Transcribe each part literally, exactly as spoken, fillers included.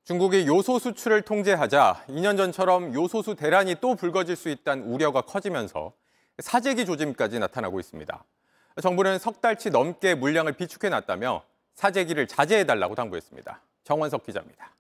중국이 요소 수출을 통제하자 이 년 전처럼 요소수 대란이 또 불거질 수 있다는 우려가 커지면서 사재기 조짐까지 나타나고 있습니다. 정부는 석 달치 넘게 물량을 비축해놨다며 사재기를 자제해달라고 당부했습니다. 정원석 기자입니다.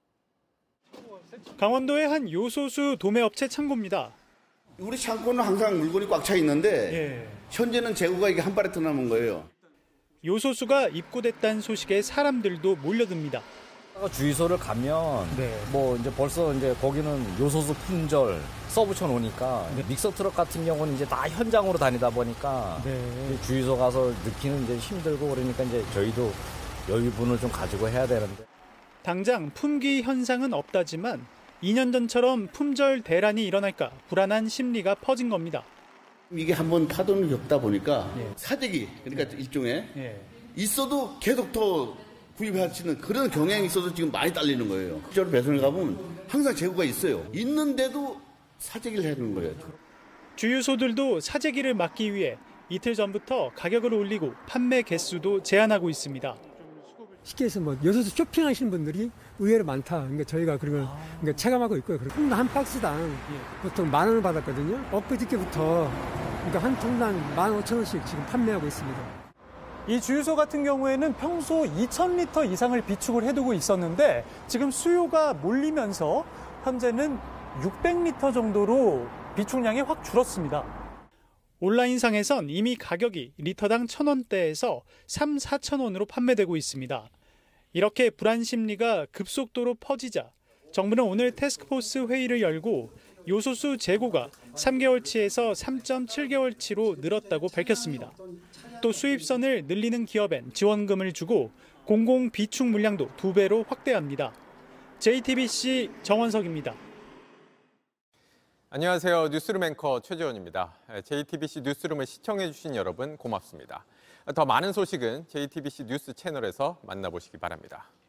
강원도의 한 요소수 도매업체 창고입니다. 우리 창고는 항상 물건이 꽉 차 있는데 예. 현재는 재고가 이게 한 발에 더 남은 거예요. 요소수가 입고됐다는 소식에 사람들도 몰려듭니다. 주유소를 가면 네. 뭐 이제 벌써 이제 거기는 요소수 품절 써붙여 놓으니까 네. 믹서 트럭 같은 경우는 이제 다 현장으로 다니다 보니까 네. 주유소 가서 넣기는 이제 힘들고 그러니까 이제 저희도 여유분을 좀 가지고 해야 되는데. 당장 품귀 현상은 없다지만 이 년 전처럼 품절 대란이 일어날까 불안한 심리가 퍼진 겁니다. 이게 한번 파동을 겪다 보니까 예. 사재기 그러니까 일종의 예. 있어도 계속 더 구입하시는 그런 경향이 있어서 지금 많이 딸리는 거예요. 실제로 배송을 가보면 항상 재고가 있어요. 있는데도 사재기를 해야 되는 거예요. 주유소들도 사재기를 막기 위해 이틀 전부터 가격을 올리고 판매 개수도 제한하고 있습니다. 쉽게 해서 뭐 요소수 쇼핑하시는 분들이 의외로 많다. 그러니까 저희가 그러면 그러니까 체감하고 있고요. 그리고 한 박스당 보통 만 원을 받았거든요. 엊그저께부터 그러니까 한 통당 만 오천 원씩 지금 판매하고 있습니다. 이 주유소 같은 경우에는 평소 이천 리터 이상을 비축을 해두고 있었는데 지금 수요가 몰리면서 현재는 육백 리터 정도로 비축량이 확 줄었습니다. 온라인상에선 이미 가격이 리터당 천 원대에서 삼, 사천 원으로 판매되고 있습니다. 이렇게 불안 심리가 급속도로 퍼지자 정부는 오늘 태스크포스 회의를 열고 요소수 재고가 삼 개월치에서 삼 점 칠 개월치로 늘었다고 밝혔습니다. 또 수입선을 늘리는 기업엔 지원금을 주고 공공 비축 물량도 두 배로 확대합니다. 제이티비씨 정원석입니다. 안녕하세요. 뉴스룸 앵커 최재원입니다. 제이티비씨 뉴스룸을 시청해주신 여러분 고맙습니다. 더 많은 소식은 제이티비씨 뉴스 채널에서 만나보시기 바랍니다.